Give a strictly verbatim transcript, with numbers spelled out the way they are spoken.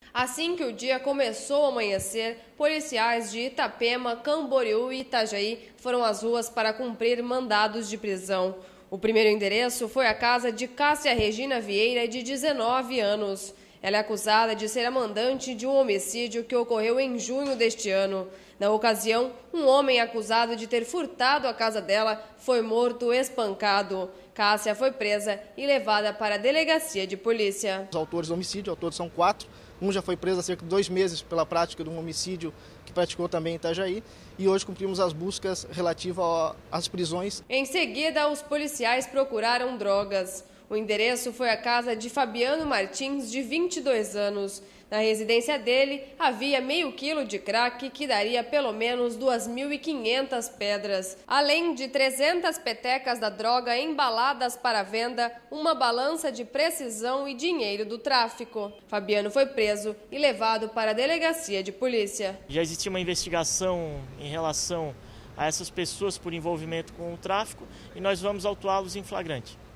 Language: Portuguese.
Assim que o dia começou a amanhecer, policiais de Itapema, Camboriú e Itajaí foram às ruas para cumprir mandados de prisão. O primeiro endereço foi a casa de Cássia Regina Vieira, de dezenove anos. Ela é acusada de ser a mandante de um homicídio que ocorreu em junho deste ano. Na ocasião, um homem acusado de ter furtado a casa dela foi morto espancado. Cássia foi presa e levada para a delegacia de polícia. Os autores do homicídio, ao todo são quatro. Um já foi preso há cerca de dois meses pela prática de um homicídio que praticou também em Itajaí. E hoje cumprimos as buscas relativas às prisões. Em seguida, os policiais procuraram drogas. O endereço foi a casa de Fabiano Martins, de vinte e dois anos. Na residência dele, havia meio quilo de crack, que daria pelo menos duas mil e quinhentas pedras. Além de trezentas petecas da droga embaladas para venda, uma balança de precisão e dinheiro do tráfico. Fabiano foi preso e levado para a delegacia de polícia. Já existe uma investigação em relação a essas pessoas por envolvimento com o tráfico e nós vamos autuá-los em flagrante.